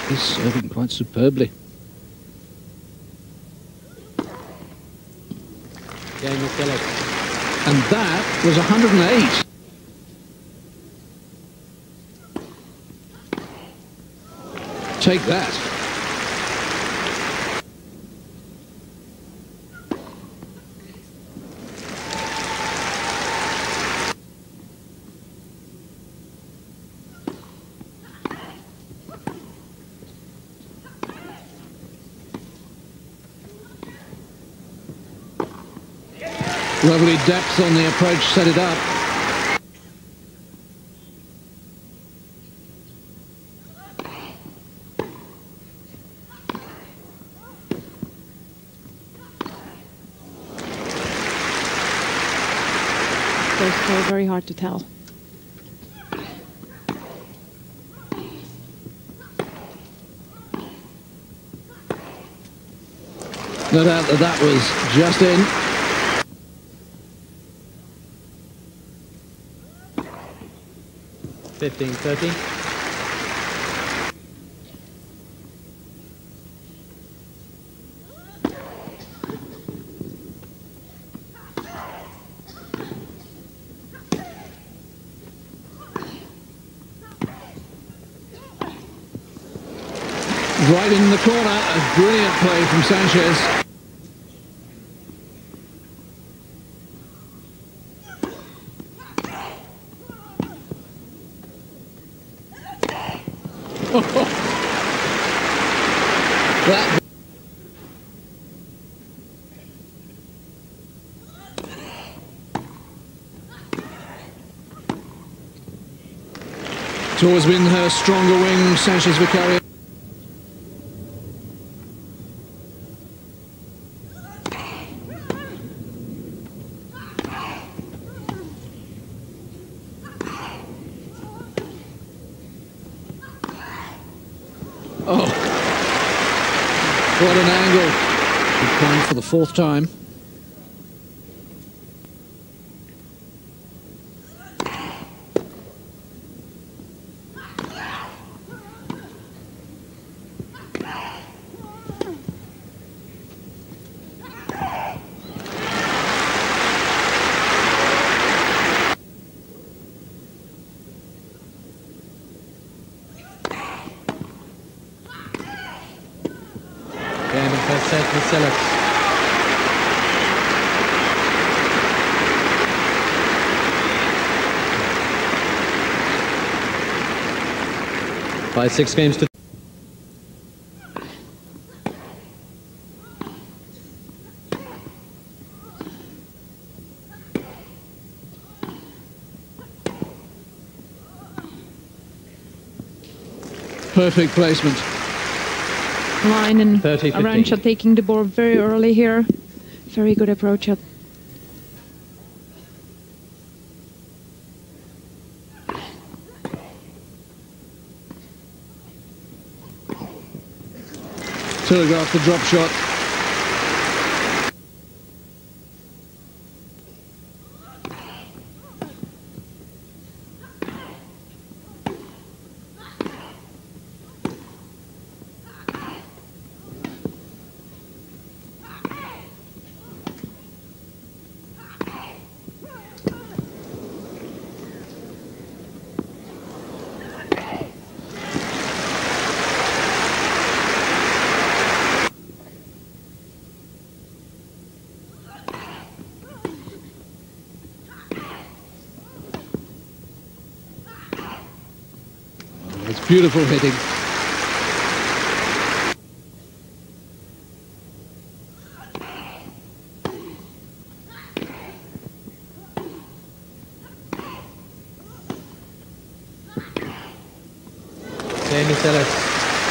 He's serving quite superbly. And that was 108. Take that. Lovely depth on the approach, set it up. Those are very hard to tell. No doubt that that was just in. $15.30. Right in the corner, a brilliant play from Sanchez. That it's always been her stronger wing, Sanchez Vicario. Oh, what an angle. Good point for the fourth time. Game in first set with Select. 5-6 games to Perfect placement. Line and 30-15. Arantxa taking the ball very early here. Very good approach up. Telegraph the drop shot. It's beautiful hitting. Jamie Select.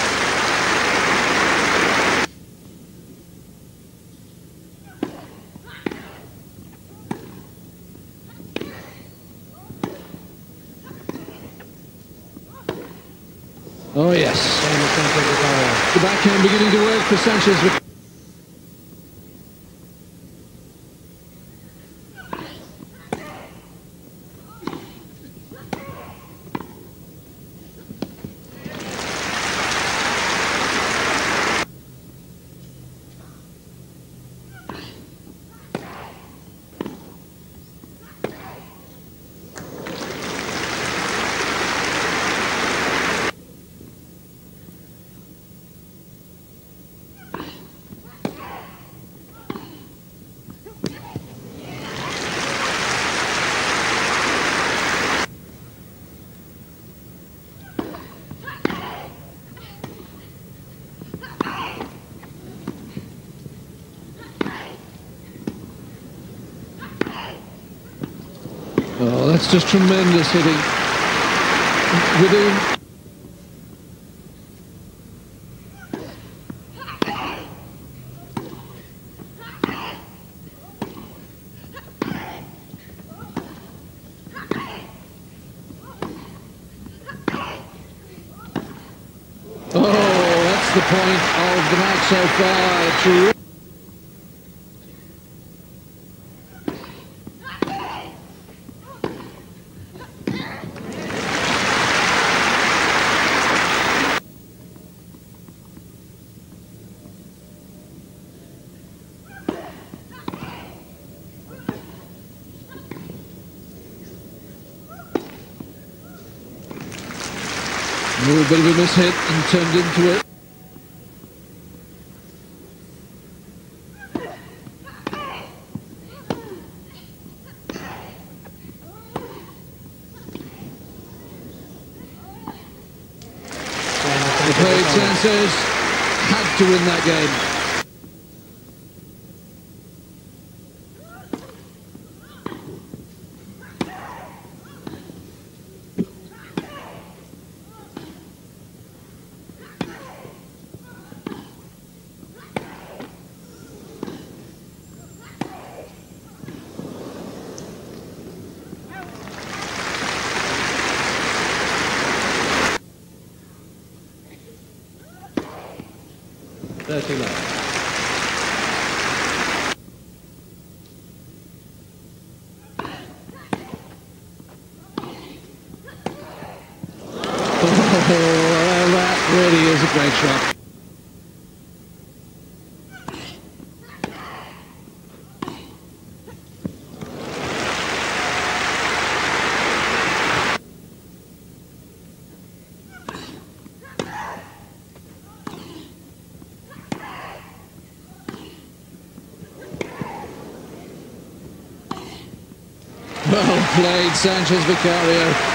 Oh yes. The backhand beginning to work for Sanchez. Oh, that's just tremendous hitting. Within. Oh, that's the point of the match so far. A little bit of a mishit and turned into it. The played Sanchez had to win that game. Oh, that really is a great shot. Well played, Sanchez Vicario.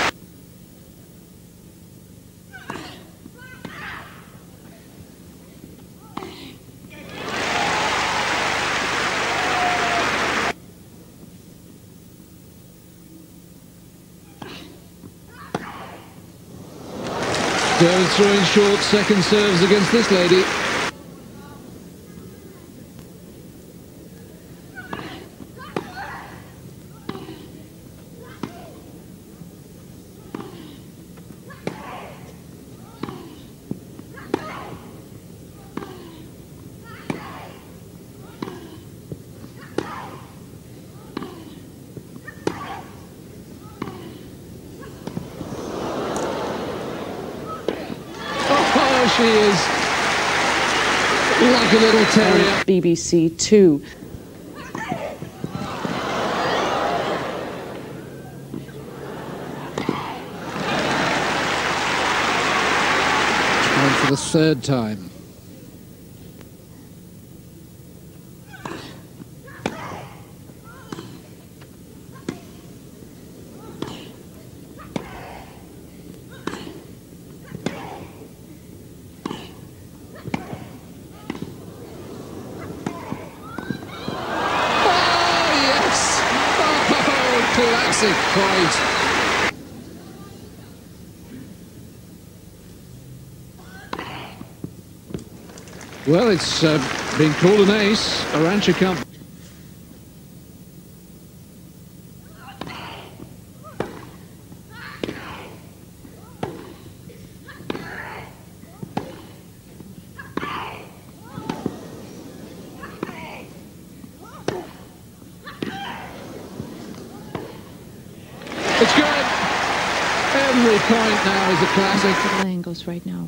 Jones throwing short second serves against this lady. She is like a little terrier. BBC Two. And for the third time. Classic fight. Well, it's been called an ace. Arantxa can't. It's good. Every point now is a classic. Angles right now.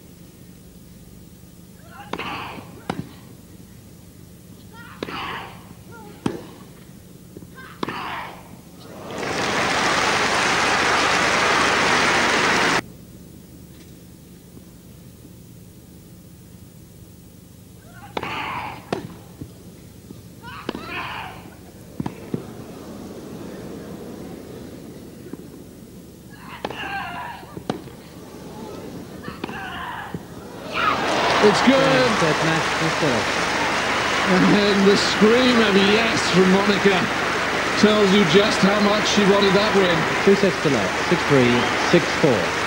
It's good. And then the scream of yes from Monica. tells you just how much she wanted that win. 2 sets to love. 6-3, 6-4.